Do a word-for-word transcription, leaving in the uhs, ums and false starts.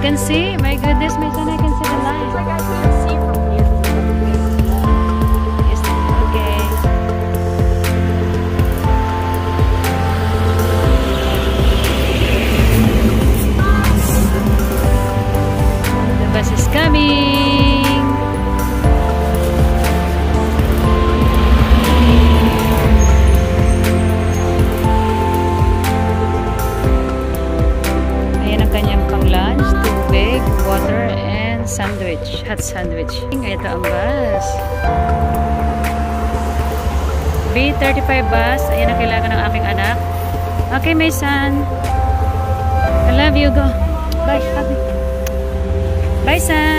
can see? My goodness, my son, I can see the light. It's like I can't see from here. Yes, okay. The bus is coming. Ayan ang kanyang pang-lunch, tubig, water, and sandwich, hot sandwich. Ito ang bus. B thirty-five bus. Ayan ang kailangan ng aking anak. Okay, my son. I love you. Go. Bye. Happy. Bye, son.